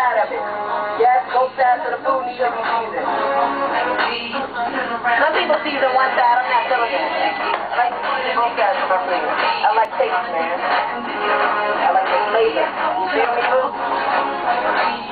side of it. Yes, both sides of the food need to be seasoned. Some people season one side, I'm not feeling that. I like to season both sides of my food. I like taste, man. I like the flavor. You feel me, boo?